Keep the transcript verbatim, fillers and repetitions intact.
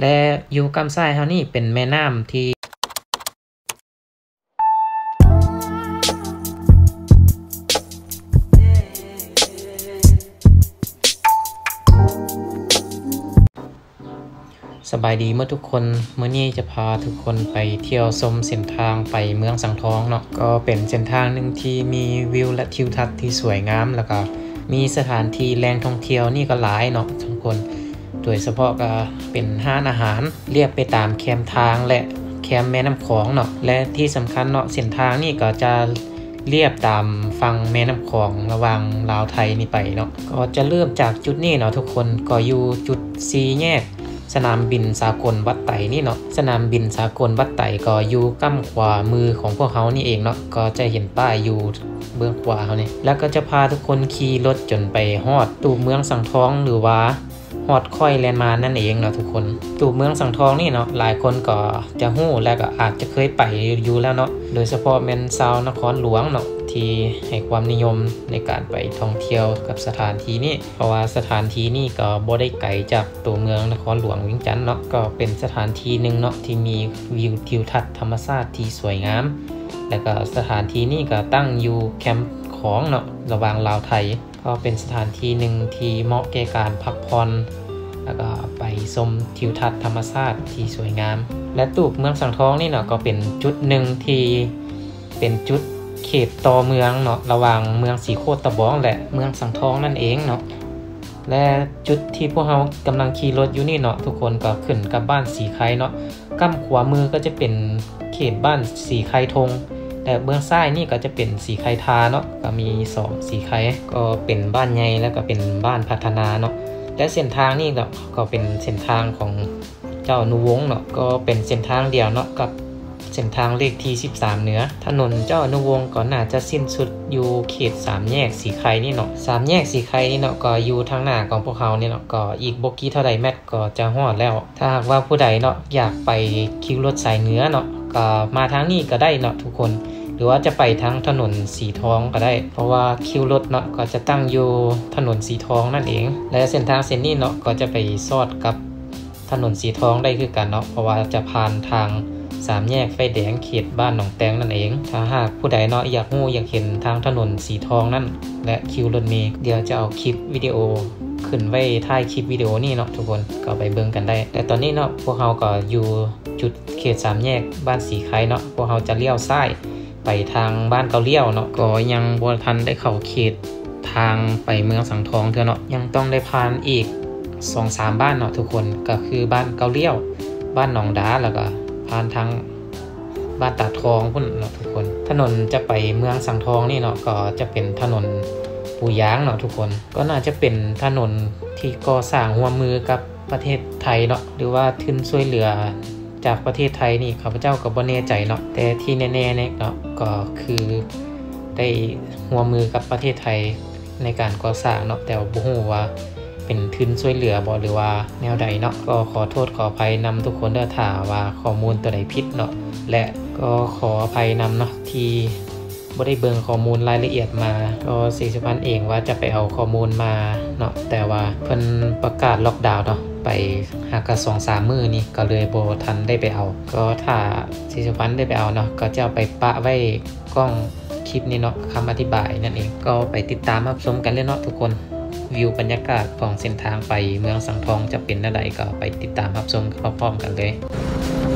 และอยู่กำซ้ายเฮานี่เป็นแม่น้ำที่สบายดีเมื่อทุกคนเมื่อนี้จะพาทุกคนไปเที่ยวชมเส้นทางไปเมืองสังทองเนาะก็เป็นเส้นทางหนึ่งที่มีวิวและทิวทัศน์ที่สวยงามแล้วก็มีสถานที่แหล่งท่องเที่ยวนี่ก็หลายเนาะทุกคนโดยเฉพาะก็เป็นห้านอาหารเรียบไปตามแคมทางและแคมแม่น้ำโขงเนาะและที่สำคัญเนาะเส้นทางนี่ก็จะเรียบตามฝั่งแม่น้ำโขงระหว่างลาวไทยนี่ไปเนาะก็จะเริ่มจากจุดนี้เนาะทุกคนก็อยู่จุดสี่แยกสนามบินสากลวัดไต่นี่เนาะสนามบินสากลวัดไต่ก็อยู่ก้ำขวามือของพวกเขานี่เองเนาะก็จะเห็นป้ายอยู่เบื้องขวาเขานี่แล้วก็จะพาทุกคนขี่รถจนไปฮอดตูเมืองสังทองหรือว่าฮอดค่อยแลนด์มานั่นเองเนาะทุกคนตูเมืองสังทองนี่เนาะหลายคนก็จะฮู้และก็อาจจะเคยไปอยู่แล้วเนาะโดยเฉพาะแม่นชาวนครหลวงเนาะที่ให้ความนิยมในการไปท่องเที่ยวกับสถานที่นี้เพราะว่าสถานที่นี้ก็บ่ได้ไกลจากตัวเมืองนครหลวงเวียงจันทน์เนาะก็เป็นสถานที่หนึ่งเนาะที่มีวิวทิวทัศน์ธรรมชาติที่สวยงามแล้วก็สถานที่นี้ก็ตั้งอยู่แคมป์ของเนาะระหว่างลาวไทยก็เป็นสถานที่หนึ่งที่เหมาะแก่การพักผ่อนแล้วก็ไปชมทิวทัศน์ธรรมชาติที่สวยงามและตูบเมืองสังทองนี่เนาะก็เป็นจุดหนึ่งที่เป็นจุดเขตต่อเมืองเนาะระหว่างเมืองสีโคตรตะบองและเมืองสังทองนั่นเองเนาะและจุดที่พวกเรากำลังขี่รถอยู่นี่เนาะทุกคนก็ขึ้นกับบ้านสีไคเนาะก้ำขวามือก็จะเป็นเขตบ้านสีไคทงแต่เบื้องซ้ายนี่ก็จะเป็นสีไคทาเนาะก็มีสองสีไคก็เป็นบ้านใหญ่แล้วก็เป็นบ้านพัฒนาเนาะและเส้นทางนี่เนาะก็เป็นเส้นทางของเจ้านุวงศ์เนาะก็เป็นเส้นทางเดียวเนาะกับเส้นทางเลขที่สิบสามเหนือถนนเจ้าอนุวงศ์ก็น่าจะสิ้นสุดอยู่เขตสามแยกสีไคนี่เนาะสามแยกสีไคนี่เนาะก็อยู่ทางหน้าของพวกเขาเนี่ยเนาะก็อีกบกี้เท่าใดแมตก็จะฮอดแล้วถ้าหากว่าผู้ใดเนาะอยากไปคิวรถสายเหนือเนาะก็มาทางนี้ก็ได้เนาะทุกคนหรือว่าจะไปทางถนนสีทองก็ได้เพราะว่าคิวรถเนาะก็จะตั้งอยู่ถนนสีทองนั่นเองและเส้นทางเส้นนี้เนาะก็จะไปสอดกับถนนสีทองได้คือกันเนาะเพราะว่าจะผ่านทางสามแยกไฟแดงเขตบ้านหนองแตงนั่นเองถ้าหากผู้ใดเนาะอยากรู้อยากเห็นทางถนนสีทองนั่นและคิวรถเมล์เดี๋ยวจะเอาคลิปวิดีโอขึ้นไว้ท้ายคลิปวิดีโอนี่เนาะทุกคนก็ไปเบิ่งกันได้แต่ตอนนี้เนาะพวกเราก็อยู่จุดเขตสามแยกบ้านสีไคเนาะพวกเราจะเลี้ยวซ้ายไปทางบ้านเกาเลี้ยวเนาะก็ยังบ่ทันได้เข้าเขตทางไปเมืองสังทองเท่าเนาะยังต้องได้ผ่านอีก สองสาม บ้านเนาะทุกคนก็คือบ้านเกาเลี้ยวบ้านหนองดาแล้วก็ผ่านทางบ้านตาทองพุ่นเนาะทุกคนถนนจะไปเมืองสังทองนี่เนาะก็จะเป็นถนนปูยางเนาะทุกคนก็น่าจะเป็นถนนที่ก่อสร้างร่วมมือกับประเทศไทยเนาะหรือว่าทุนช่วยเหลือจากประเทศไทยนี่ข้าพเจ้าก็บ่แน่ใจเนาะแต่ที่แน่ๆเนี่ยเนาะก็คือได้ร่วมมือกับประเทศไทยในการก่อสร้างเนาะแต่บ่ฮู้ว่าเป็นทุนช่วยเหลือบ่หรือว่าแนวใดเนาะก็ขอโทษขออภัยนำทุกคนเด้อถ้าว่าข้อมูลตัวใดผิดเนาะและก็ขออภัยนำเนาะที่บ่ได้เบิ่งข้อมูลรายละเอียดมาก็สิสุพรรณเองว่าจะไปเอาข้อมูลมาเนาะแต่ว่าเพิ่นประกาศล็อกดาวน์เนาะไปหากะ สองสาม มื้อนี่ก็เลยบ่ทันได้ไปเอาก็ถ้าสิสุพรรณได้ไปเอาเนาะก็จะเอาไปปะไว้กล้องคลิปนี้เนาะคำอธิบายนั่นเองก็ไปติดตามรับชมกันเลยเนาะทุกคนวิวบรรยากาศของเส้นทางไปเมืองสังทองจะเป็นอะไรก็ไปติดตามรับชมพร้อมๆกันเลย